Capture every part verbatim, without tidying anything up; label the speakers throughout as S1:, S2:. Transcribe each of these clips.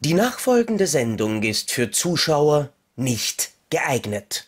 S1: Die nachfolgende Sendung ist für Zuschauer nicht geeignet.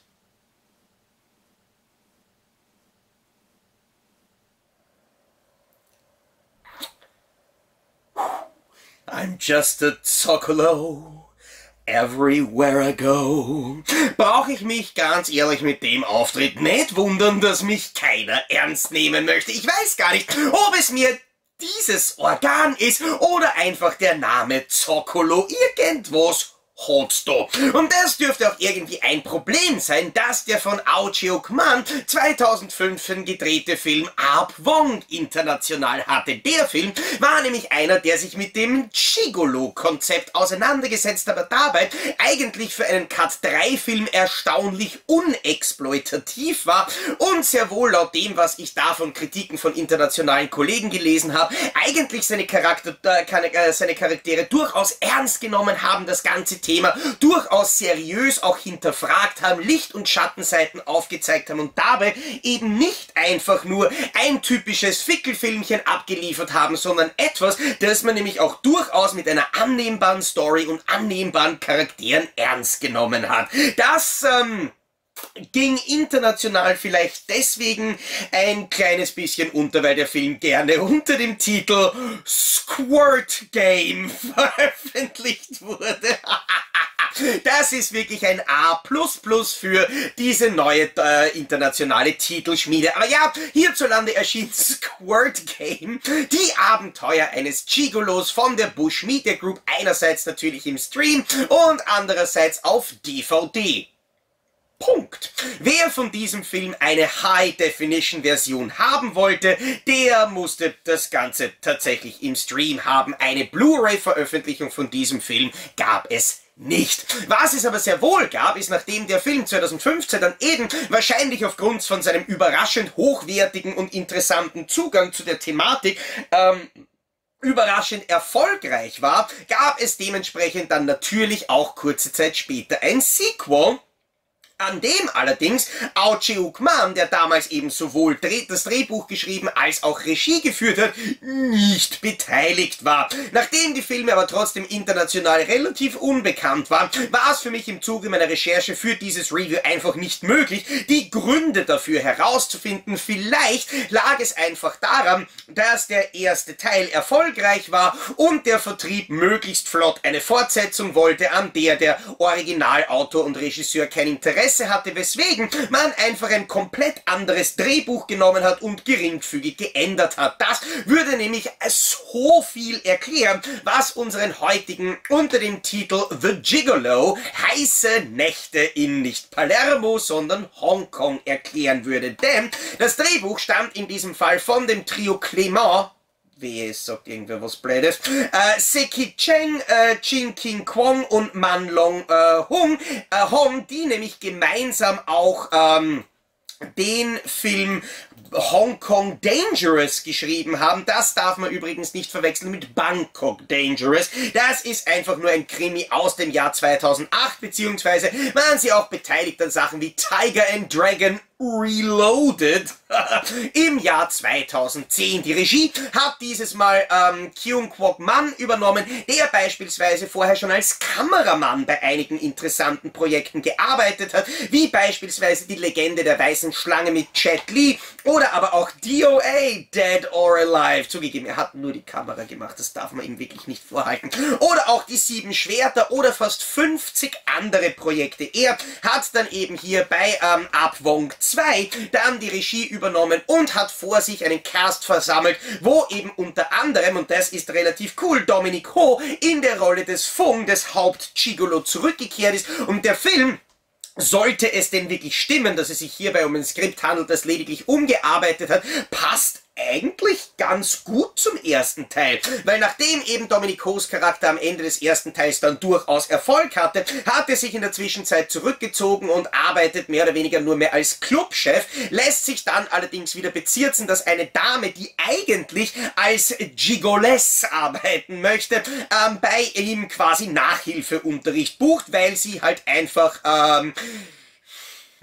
S2: I'm just a Zoccolo, everywhere I go. Brauche ich mich ganz ehrlich mit dem Auftritt nicht wundern, dass mich keiner ernst nehmen möchte. Ich weiß gar nicht, ob es mir dieses Organ ist oder einfach der Name Zoccolo. Irgendwas hat's da. Und das dürfte auch irgendwie ein Problem sein, dass der von Ao Cheuk-man zweitausendfünfzehn gedrehte Film Ap Wong international hatte. Der Film war nämlich einer, der sich mit dem Gigolo-Konzept auseinandergesetzt, aber dabei eigentlich für einen Cut drei Film erstaunlich unexploitativ war und sehr wohl laut dem, was ich da von Kritiken von internationalen Kollegen gelesen habe, eigentlich seine, Charakter, äh, seine Charaktere durchaus ernst genommen haben, das ganze Thema durchaus seriös auch hinterfragt haben, Licht- und Schattenseiten aufgezeigt haben und dabei eben nicht einfach nur ein typisches Fickelfilmchen abgeliefert haben, sondern etwas, das man nämlich auch durchaus mit einer annehmbaren Story und annehmbaren Charakteren ernst genommen hat. Das, ähm... ging international vielleicht deswegen ein kleines bisschen unter, weil der Film gerne unter dem Titel Squirt Game veröffentlicht wurde. Das ist wirklich ein A plus plus für diese neue äh, internationale Titelschmiede. Aber ja, hierzulande erschien Squirt Game, die Abenteuer eines Gigolos von der Bush Media Group, einerseits natürlich im Stream und andererseits auf D V D. Punkt. Wer von diesem Film eine High-Definition-Version haben wollte, der musste das Ganze tatsächlich im Stream haben. Eine Blu-ray-Veröffentlichung von diesem Film gab es nicht. Was es aber sehr wohl gab, ist, nachdem der Film zweitausendfünfzehn dann eben wahrscheinlich aufgrund von seinem überraschend hochwertigen und interessanten Zugang zu der Thematik ähm, überraschend erfolgreich war, gab es dementsprechend dann natürlich auch kurze Zeit später ein Sequel, an dem allerdings Ao Cheuk-man, der damals eben sowohl das Drehbuch geschrieben als auch Regie geführt hat, nicht beteiligt war. Nachdem die Filme aber trotzdem international relativ unbekannt waren, war es für mich im Zuge meiner Recherche für dieses Review einfach nicht möglich, die Gründe dafür herauszufinden. Vielleicht lag es einfach daran, dass der erste Teil erfolgreich war und der Vertrieb möglichst flott eine Fortsetzung wollte, an der der Originalautor und Regisseur kein Interesse hatte, weswegen man einfach ein komplett anderes Drehbuch genommen hat und geringfügig geändert hat. Das würde nämlich so viel erklären, was unseren heutigen unter dem Titel The Gigolo heiße Nächte in nicht Palermo, sondern Hongkong erklären würde. Denn das Drehbuch stammt in diesem Fall von dem Trio Clément, wie es sagt irgendwer was Blödes, äh, Seki Cheng, äh, Jin King Kwong und Man Long äh, Hung, äh, Hong, die nämlich gemeinsam auch ähm, den Film Hong Kong Dangerous geschrieben haben. Das darf man übrigens nicht verwechseln mit Bangkok Dangerous. Das ist einfach nur ein Krimi aus dem Jahr zweitausendacht, beziehungsweise waren sie auch beteiligt an Sachen wie Tiger and Dragon Reloaded im Jahr zweitausendzehn. Die Regie hat dieses Mal ähm, Kyung Kwok-man übernommen, der beispielsweise vorher schon als Kameramann bei einigen interessanten Projekten gearbeitet hat, wie beispielsweise die Legende der weißen Schlange mit Jet Li oder aber auch D O A, Dead or Alive. Zugegeben, er hat nur die Kamera gemacht, das darf man ihm wirklich nicht vorhalten. Oder auch die Sieben Schwerter oder fast fünfzig andere Projekte. Er hat dann eben hier bei ähm, Ap Wong zwei dann die Regie übernommen und hat vor sich einen Cast versammelt, wo eben unter anderem, und das ist relativ cool, Dominic Ho in der Rolle des Fung, des Haupt-Gigolo, zurückgekehrt ist und der Film, sollte es denn wirklich stimmen, dass es sich hierbei um ein Skript handelt, das lediglich umgearbeitet hat, passt eigentlich ganz gut zum ersten Teil. Weil nachdem eben Dominic Hos Charakter am Ende des ersten Teils dann durchaus Erfolg hatte, hat er sich in der Zwischenzeit zurückgezogen und arbeitet mehr oder weniger nur mehr als Clubchef, lässt sich dann allerdings wieder bezirzen, dass eine Dame, die eigentlich als Gigoless arbeiten möchte, ähm, bei ihm quasi Nachhilfeunterricht bucht, weil sie halt einfach ähm,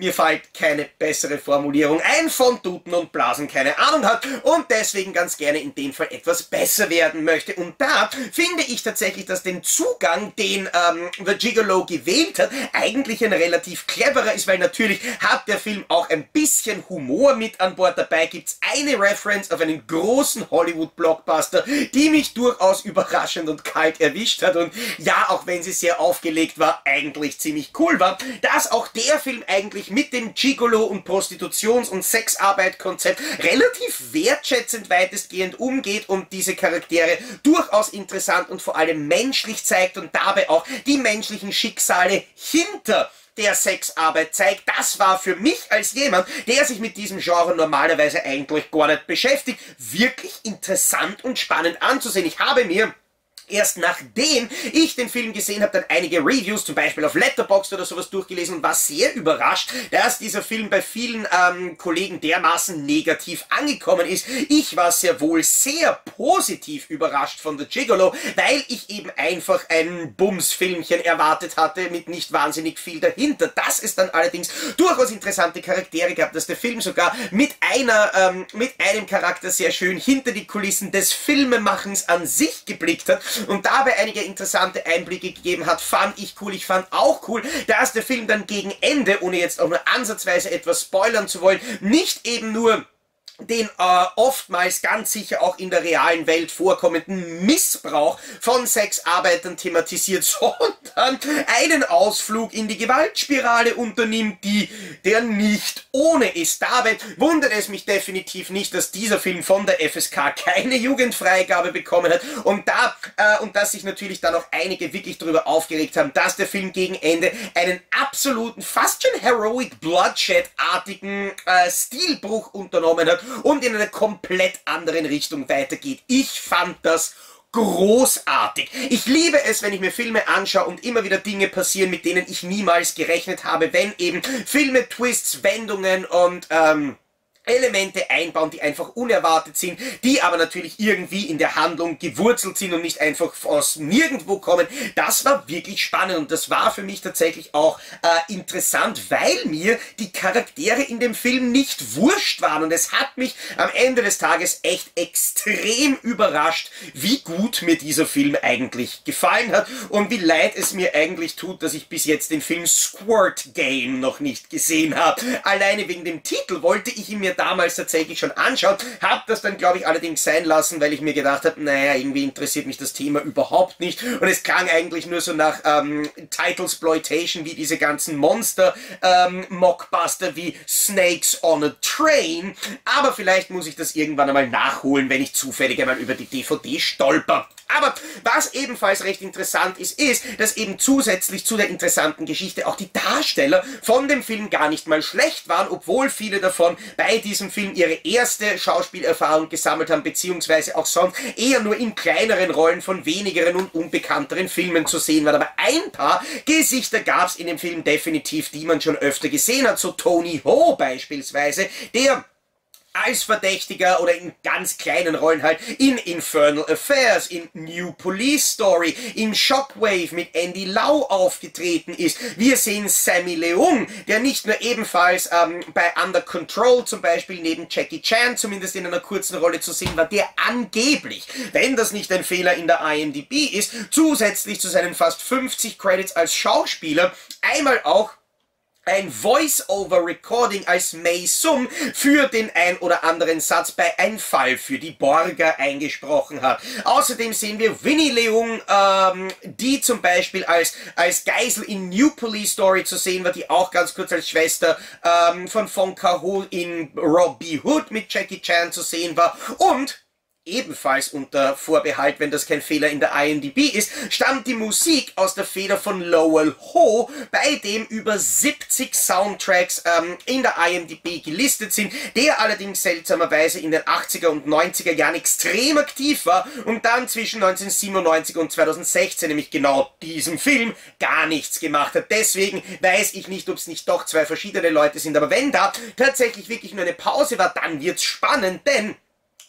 S2: mir fällt keine bessere Formulierung ein, von Tuten und Blasen keine Ahnung hat und deswegen ganz gerne in dem Fall etwas besser werden möchte. Und da finde ich tatsächlich, dass den Zugang, den ähm, The Gigolo gewählt hat, eigentlich ein relativ cleverer ist, weil natürlich hat der Film auch ein bisschen Humor mit an Bord. Dabei gibt's eine Reference auf einen großen Hollywood-Blockbuster, die mich durchaus überraschend und kalt erwischt hat und ja, auch wenn sie sehr aufgelegt war, eigentlich ziemlich cool war, dass auch der Film eigentlich mit dem Gigolo- und Prostitutions- und Sexarbeit-Konzept relativ wertschätzend weitestgehend umgeht und diese Charaktere durchaus interessant und vor allem menschlich zeigt und dabei auch die menschlichen Schicksale hinter der Sexarbeit zeigt. Das war für mich als jemand, der sich mit diesem Genre normalerweise eigentlich gar nicht beschäftigt, wirklich interessant und spannend anzusehen. Ich habe mir erst nachdem ich den Film gesehen habe, dann einige Reviews, zum Beispiel auf Letterboxd oder sowas durchgelesen und war sehr überrascht, dass dieser Film bei vielen ähm, Kollegen dermaßen negativ angekommen ist. Ich war sehr wohl sehr positiv überrascht von The Gigolo, weil ich eben einfach ein Bums-Filmchen erwartet hatte mit nicht wahnsinnig viel dahinter. Dass es dann allerdings durchaus interessante Charaktere gab, dass der Film sogar mit einer, ähm, mit einem Charakter sehr schön hinter die Kulissen des Filmemachens an sich geblickt hat und dabei einige interessante Einblicke gegeben hat, fand ich cool. Ich fand auch cool, dass der Film dann gegen Ende, ohne jetzt auch nur ansatzweise etwas spoilern zu wollen, nicht eben nur den äh, oftmals ganz sicher auch in der realen Welt vorkommenden Missbrauch von Sexarbeitern thematisiert, sondern einen Ausflug in die Gewaltspirale unternimmt, die der nicht ohne ist. Dabei wundert es mich definitiv nicht, dass dieser Film von der F S K keine Jugendfreigabe bekommen hat und da äh, und dass sich natürlich dann auch einige wirklich darüber aufgeregt haben, dass der Film gegen Ende einen absoluten, fast schon Heroic Bloodshed-artigen äh, Stilbruch unternommen hat und in einer komplett anderen Richtung weitergeht. Ich fand das großartig. Ich liebe es, wenn ich mir Filme anschaue und immer wieder Dinge passieren, mit denen ich niemals gerechnet habe, wenn eben Filme Twists, Wendungen und ähm, Elemente einbauen, die einfach unerwartet sind, die aber natürlich irgendwie in der Handlung gewurzelt sind und nicht einfach aus nirgendwo kommen. Das war wirklich spannend und das war für mich tatsächlich auch äh, interessant, weil mir die Charaktere in dem Film nicht wurscht waren und es hat mich am Ende des Tages echt extrem überrascht, wie gut mir dieser Film eigentlich gefallen hat und wie leid es mir eigentlich tut, dass ich bis jetzt den Film Squirt Game noch nicht gesehen habe. Alleine wegen dem Titel wollte ich ihn mir damals tatsächlich schon anschauen, habe das dann glaube ich allerdings sein lassen, weil ich mir gedacht habe, naja, irgendwie interessiert mich das Thema überhaupt nicht und es klang eigentlich nur so nach ähm, Titlesploitation wie diese ganzen Monster ähm, Mockbuster wie Snakes on a Train, aber vielleicht muss ich das irgendwann einmal nachholen, wenn ich zufällig einmal über die D V D stolper. Aber was ebenfalls recht interessant ist, ist, dass eben zusätzlich zu der interessanten Geschichte auch die Darsteller von dem Film gar nicht mal schlecht waren, obwohl viele davon bei diesem Film ihre erste Schauspielerfahrung gesammelt haben, beziehungsweise auch sonst eher nur in kleineren Rollen von wenigeren und unbekannteren Filmen zu sehen waren. Aber ein paar Gesichter gab es in dem Film definitiv, die man schon öfter gesehen hat, so Tony Ho beispielsweise, der als Verdächtiger oder in ganz kleinen Rollen halt in Infernal Affairs, in New Police Story, in Shockwave mit Andy Lau aufgetreten ist. Wir sehen Sammy Leung, der nicht nur ebenfalls ähm, bei Under Control zum Beispiel neben Jackie Chan zumindest in einer kurzen Rolle zu sehen war, der angeblich, wenn das nicht ein Fehler in der I M D B ist, zusätzlich zu seinen fast fünfzig Credits als Schauspieler einmal auch ein Voice-Over-Recording als Mei Sum für den ein oder anderen Satz bei Ein Fall für die Borger eingesprochen hat. Außerdem sehen wir Winnie Leung, ähm, die zum Beispiel als, als Geisel in New Police Story zu sehen war, die auch ganz kurz als Schwester ähm, von Fong Kar-ho in Robbie Hood mit Jackie Chan zu sehen war und ebenfalls unter Vorbehalt, wenn das kein Fehler in der I M D B ist, stammt die Musik aus der Feder von Lowell Ho, bei dem über siebzig Soundtracks ähm, in der I M D B gelistet sind, der allerdings seltsamerweise in den achtziger und neunziger Jahren extrem aktiv war und dann zwischen neunzehnhundertsiebenundneunzig und zweitausendsechzehn, nämlich genau diesem Film, gar nichts gemacht hat. Deswegen weiß ich nicht, ob es nicht doch zwei verschiedene Leute sind, aber wenn da tatsächlich wirklich nur eine Pause war, dann wird's spannend, denn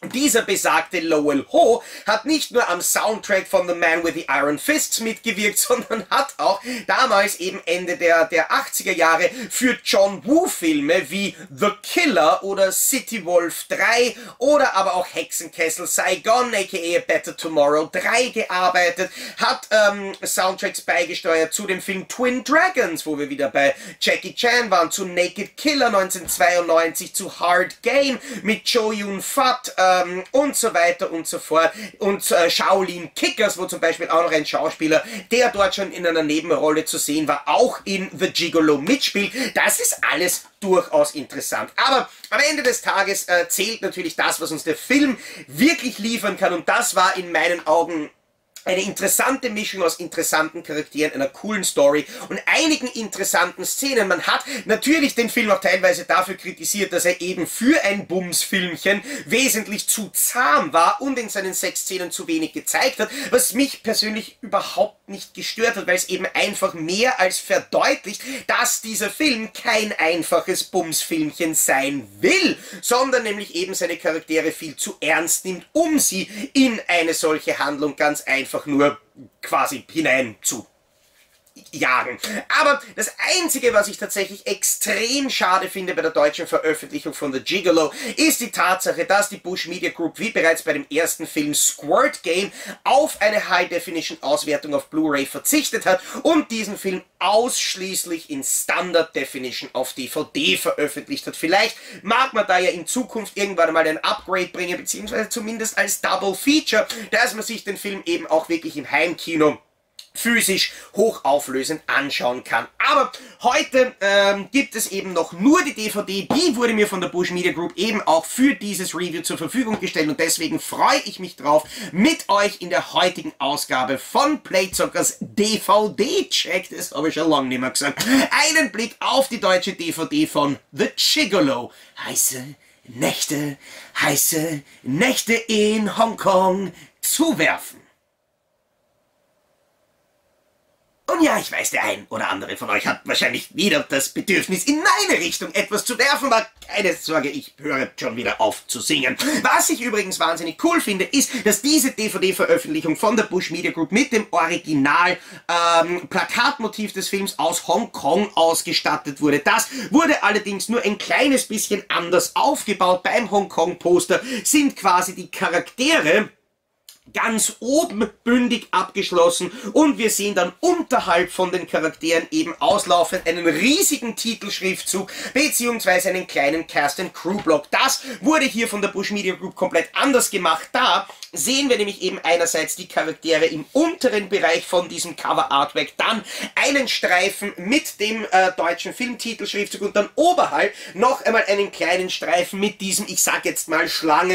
S2: Dieser besagte Lowell Ho hat nicht nur am Soundtrack von The Man with the Iron Fists mitgewirkt, sondern hat auch damals eben Ende der, der achtziger Jahre für John Woo Filme wie The Killer oder City Wolf drei oder aber auch Hexenkessel Saigon aka A Better Tomorrow drei gearbeitet, hat ähm, Soundtracks beigesteuert zu dem Film Twin Dragons, wo wir wieder bei Jackie Chan waren, zu Naked Killer neunzehnhundertzweiundneunzig, zu Hard Game mit Chow Yun-fat, äh, und so weiter und so fort. Und äh, Shaolin Kickers, wo zum Beispiel auch noch ein Schauspieler, der dort schon in einer Nebenrolle zu sehen war, auch in The Gigolo mitspielt. Das ist alles durchaus interessant. Aber am Ende des Tages äh, zählt natürlich das, was uns der Film wirklich liefern kann. Und das war in meinen Augen eine interessante Mischung aus interessanten Charakteren, einer coolen Story und einigen interessanten Szenen. Man hat natürlich den Film auch teilweise dafür kritisiert, dass er eben für ein Bums-Filmchen wesentlich zu zahm war und in seinen Sexszenen zu wenig gezeigt hat, was mich persönlich überhaupt nicht gestört hat, weil es eben einfach mehr als verdeutlicht, dass dieser Film kein einfaches Bums-Filmchen sein will, sondern nämlich eben seine Charaktere viel zu ernst nimmt, um sie in eine solche Handlung ganz einfach einfach nur quasi hinein zu jagen. Aber das Einzige, was ich tatsächlich extrem schade finde bei der deutschen Veröffentlichung von The Gigolo, ist die Tatsache, dass die Bush Media Group, wie bereits bei dem ersten Film Squirt Game, auf eine High-Definition-Auswertung auf Blu-ray verzichtet hat und diesen Film ausschließlich in Standard Definition auf D V D veröffentlicht hat. Vielleicht mag man da ja in Zukunft irgendwann einmal ein Upgrade bringen, beziehungsweise zumindest als Double Feature, dass man sich den Film eben auch wirklich im Heimkino physisch hochauflösend anschauen kann. Aber heute ähm, gibt es eben noch nur die D V D, die wurde mir von der Bush Media Group eben auch für dieses Review zur Verfügung gestellt und deswegen freue ich mich drauf, mit euch in der heutigen Ausgabe von Playzockers D V D-Check, das habe ich schon lange nicht mehr gesagt, einen Blick auf die deutsche D V D von The Gigolo. Heiße Nächte, heiße Nächte in Hongkong zu werfen. Und ja, ich weiß, der ein oder andere von euch hat wahrscheinlich wieder das Bedürfnis, in meine Richtung etwas zu werfen, aber keine Sorge, ich höre schon wieder auf zu singen. Was ich übrigens wahnsinnig cool finde, ist, dass diese D V D-Veröffentlichung von der Bush Media Group mit dem Original ähm, Plakatmotiv des Films aus Hongkong ausgestattet wurde. Das wurde allerdings nur ein kleines bisschen anders aufgebaut. Beim Hongkong-Poster sind quasi die Charaktere ganz oben bündig abgeschlossen und wir sehen dann unterhalb von den Charakteren eben auslaufend einen riesigen Titelschriftzug beziehungsweise einen kleinen Cast and Crew Block. Das wurde hier von der Bush Media Group komplett anders gemacht. Da sehen wir nämlich eben einerseits die Charaktere im unteren Bereich von diesem Cover Artwork, dann einen Streifen mit dem äh, deutschen Filmtitelschriftzug und dann oberhalb noch einmal einen kleinen Streifen mit diesem, ich sag jetzt mal,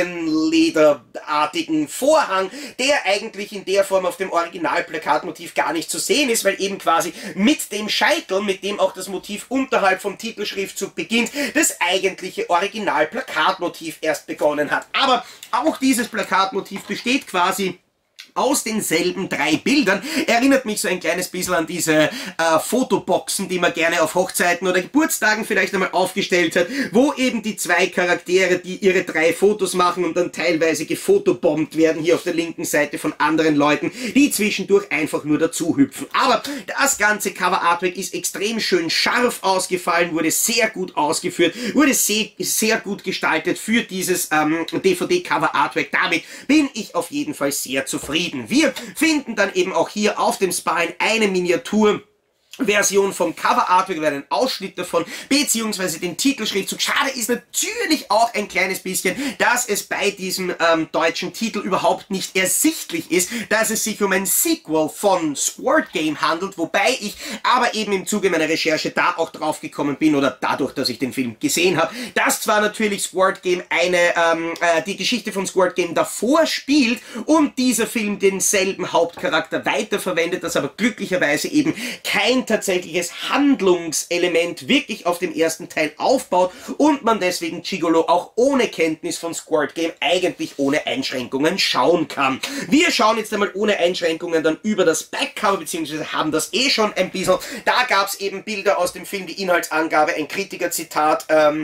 S2: schlangenlederartigen Vorhang, der eigentlich in der Form auf dem Originalplakatmotiv gar nicht zu sehen ist, weil eben quasi mit dem Scheitel, mit dem auch das Motiv unterhalb vom Titelschriftzug beginnt, das eigentliche Originalplakatmotiv erst begonnen hat. Aber auch dieses Plakatmotiv besteht quasi aus denselben drei Bildern. Erinnert mich so ein kleines bisschen an diese äh, Fotoboxen, die man gerne auf Hochzeiten oder Geburtstagen vielleicht einmal aufgestellt hat, wo eben die zwei Charaktere, die ihre drei Fotos machen und dann teilweise gefotobombt werden, hier auf der linken Seite von anderen Leuten, die zwischendurch einfach nur dazu hüpfen. Aber das ganze Cover Artwork ist extrem schön scharf ausgefallen, wurde sehr gut ausgeführt, wurde sehr, sehr gut gestaltet für dieses ähm, D V D Cover Artwork. Damit bin ich auf jeden Fall sehr zufrieden. Wir finden dann eben auch hier auf dem Spine eine Miniatur Version vom Cover Artwork, oder einen Ausschnitt davon, beziehungsweise den Titelschriftzug. Schade ist natürlich auch ein kleines bisschen, dass es bei diesem ähm, deutschen Titel überhaupt nicht ersichtlich ist, dass es sich um ein Sequel von Squirt Game handelt, wobei ich aber eben im Zuge meiner Recherche da auch drauf gekommen bin, oder dadurch, dass ich den Film gesehen habe, dass zwar natürlich Squirt Game eine, ähm, äh, die Geschichte von Squirt Game davor spielt und dieser Film denselben Hauptcharakter weiterverwendet, dass aber glücklicherweise eben kein tatsächliches Handlungselement wirklich auf dem ersten Teil aufbaut und man deswegen Gigolo auch ohne Kenntnis von Squirt Game eigentlich ohne Einschränkungen schauen kann. Wir schauen jetzt einmal ohne Einschränkungen dann über das Backcover, beziehungsweise haben das eh schon ein bisschen. Da gab es eben Bilder aus dem Film, die Inhaltsangabe, ein Kritikerzitat, ähm,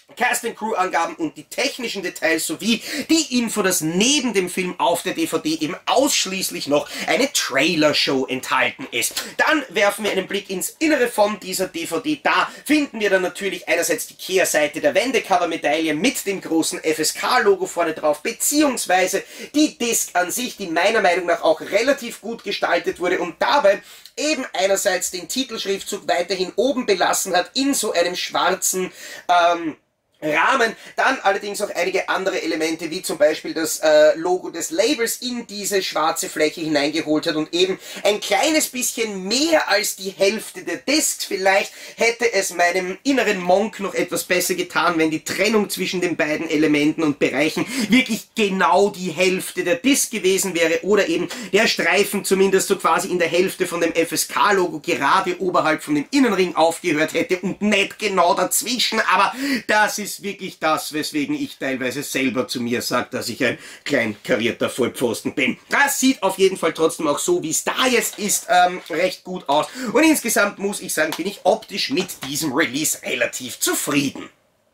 S2: Cast- und Crew-Angaben und die technischen Details sowie die Info, dass neben dem Film auf der D V D eben ausschließlich noch eine Trailer-Show enthalten ist. Dann werfen wir einen Blick ins Innere von dieser D V D. Da finden wir dann natürlich einerseits die Kehrseite der Wendecover-Medaille mit dem großen F S K-Logo vorne drauf, beziehungsweise die Disc an sich, die meiner Meinung nach auch relativ gut gestaltet wurde und dabei eben einerseits den Titelschriftzug weiterhin oben belassen hat, in so einem schwarzen ähm, Rahmen, dann allerdings auch einige andere Elemente, wie zum Beispiel das äh, Logo des Labels in diese schwarze Fläche hineingeholt hat und eben ein kleines bisschen mehr als die Hälfte der Discs. Vielleicht hätte es meinem inneren Monk noch etwas besser getan, wenn die Trennung zwischen den beiden Elementen und Bereichen wirklich genau die Hälfte der Disc gewesen wäre oder eben der Streifen zumindest so quasi in der Hälfte von dem F S K-Logo gerade oberhalb von dem Innenring aufgehört hätte und nicht genau dazwischen, aber das ist wirklich das, weswegen ich teilweise selber zu mir sage, dass ich ein klein karierter Vollpfosten bin. Das sieht auf jeden Fall trotzdem auch so, wie es da jetzt ist, ähm, recht gut aus. Und insgesamt muss ich sagen, bin ich optisch mit diesem Release relativ zufrieden.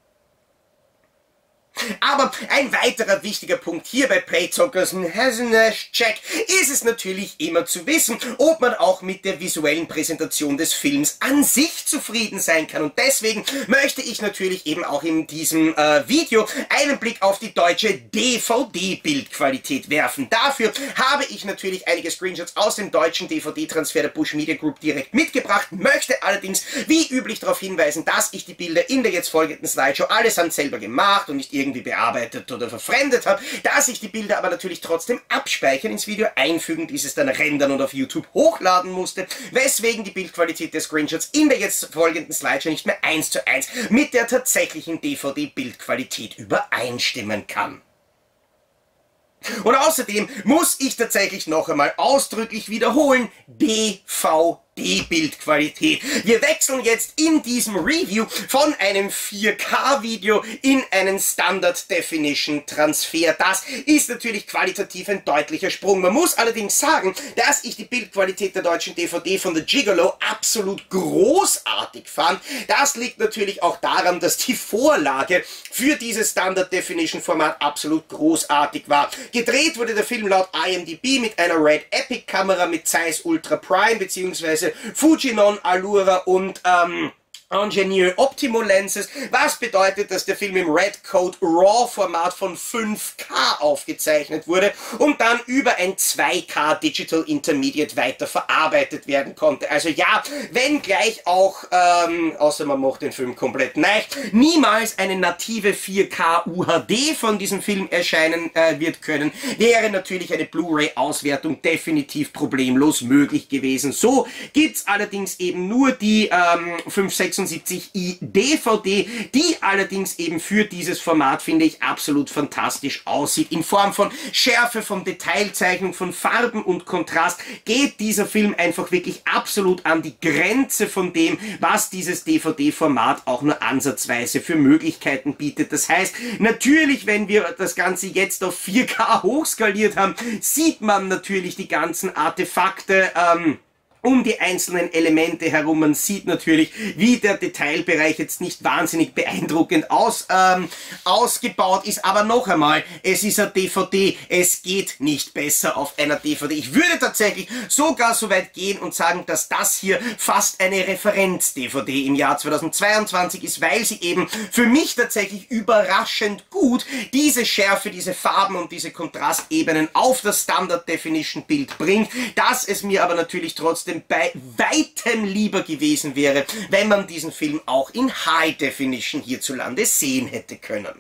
S2: Aber ein weiterer wichtiger Punkt hier bei Playzockers Check ist es natürlich immer zu wissen, ob man auch mit der visuellen Präsentation des Films an sich zufrieden sein kann. Und deswegen möchte ich natürlich eben auch in diesem äh, Video einen Blick auf die deutsche D V D-Bildqualität werfen. Dafür habe ich natürlich einige Screenshots aus dem deutschen D V D-Transfer der Busch Media Group direkt mitgebracht, möchte allerdings wie üblich darauf hinweisen, dass ich die Bilder in der jetzt folgenden Slideshow allesamt selber gemacht und nicht irgendwie bearbeitet oder verfremdet habe, dass ich die Bilder aber natürlich trotzdem abspeichern, ins Video einfügen, dieses dann rendern und auf YouTube hochladen musste, weswegen die Bildqualität der Screenshots in der jetzt folgenden Slideshow nicht mehr eins zu eins mit der tatsächlichen D V D-Bildqualität übereinstimmen kann. Und außerdem muss ich tatsächlich noch einmal ausdrücklich wiederholen, D V D-Bildqualität. Wir wechseln jetzt in diesem Review von einem vier K-Video in einen Standard-Definition-Transfer. Das ist natürlich qualitativ ein deutlicher Sprung. Man muss allerdings sagen, dass ich die Bildqualität der deutschen D V D von The Gigolo absolut großartig fand. Das liegt natürlich auch daran, dass die Vorlage für dieses Standard-Definition-Format absolut großartig war. Gedreht wurde der Film laut I M D B mit einer Red Epic-Kamera mit Zeiss Ultra Prime bzw. Fujinon, Allura und ähm, Ingenieur Optimo Lenses, was bedeutet, dass der Film im Red Code RAW Format von fünf K aufgezeichnet wurde und dann über ein zwei K Digital Intermediate weiter verarbeitet werden konnte. Also ja, wenngleich auch, ähm, außer man macht den Film komplett neu, niemals eine native vier K U H D von diesem Film erscheinen äh, wird können, wäre natürlich eine Blu-ray-Auswertung definitiv problemlos möglich gewesen. So gibt's allerdings eben nur die ähm, fünf sechsundsiebzig i D V D, die allerdings eben für dieses Format, finde ich, absolut fantastisch aussieht. In Form von Schärfe, von Detailzeichnung, von Farben und Kontrast geht dieser Film einfach wirklich absolut an die Grenze von dem, was dieses D V D-Format auch nur ansatzweise für Möglichkeiten bietet. Das heißt, natürlich, wenn wir das Ganze jetzt auf vier K hochskaliert haben, sieht man natürlich die ganzen Artefakte, ähm, um die einzelnen Elemente herum. Man sieht natürlich, wie der Detailbereich jetzt nicht wahnsinnig beeindruckend aus, ähm, ausgebaut ist, aber noch einmal, es ist eine D V D, es geht nicht besser auf einer D V D. Ich würde tatsächlich sogar so weit gehen und sagen, dass das hier fast eine Referenz-D V D im Jahr zweitausendzweiundzwanzig ist, weil sie eben für mich tatsächlich überraschend gut diese Schärfe, diese Farben und diese Kontrastebenen auf das Standard-Definition-Bild bringt, dass es mir aber natürlich trotzdem bei weitem lieber gewesen wäre, wenn man diesen Film auch in High Definition hierzulande sehen hätte können.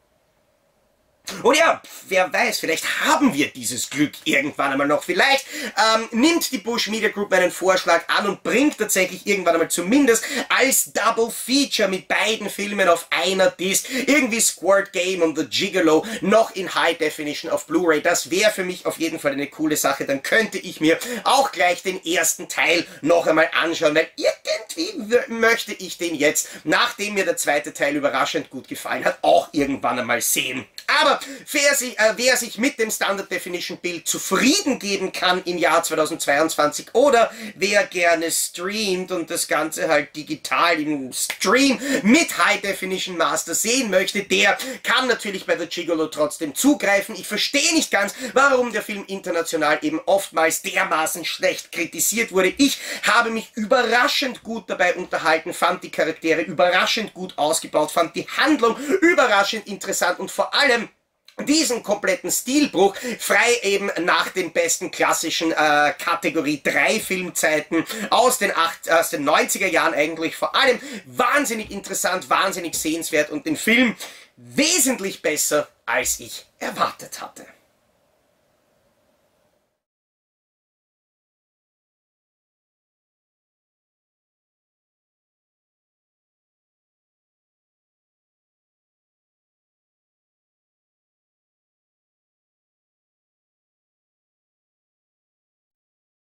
S2: Und ja, wer weiß, vielleicht haben wir dieses Glück irgendwann einmal noch. Vielleicht ähm, nimmt die Busch Media Group meinen Vorschlag an und bringt tatsächlich irgendwann einmal zumindest als Double Feature mit beiden Filmen auf einer Disc irgendwie Squirt Game und The Gigolo noch in High Definition auf Blu-ray. Das wäre für mich auf jeden Fall eine coole Sache. Dann könnte ich mir auch gleich den ersten Teil noch einmal anschauen, weil irgendwie möchte ich den jetzt, nachdem mir der zweite Teil überraschend gut gefallen hat, auch irgendwann einmal sehen. Aber wer sich, äh, wer sich mit dem Standard Definition Bild zufrieden geben kann im Jahr zweitausendzweiundzwanzig oder wer gerne streamt und das Ganze halt digital im Stream mit High Definition Master sehen möchte, der kann natürlich bei The Gigolo trotzdem zugreifen. Ich verstehe nicht ganz, warum der Film international eben oftmals dermaßen schlecht kritisiert wurde. Ich habe mich überraschend gut dabei unterhalten, fand die Charaktere überraschend gut ausgebaut, fand die Handlung überraschend interessant und vor allem diesen kompletten Stilbruch frei eben nach den besten klassischen äh, Kategorie drei Filmzeiten aus den, acht, aus den neunziger Jahren eigentlich vor allem wahnsinnig interessant, wahnsinnig sehenswert und den Film wesentlich besser als ich erwartet hatte.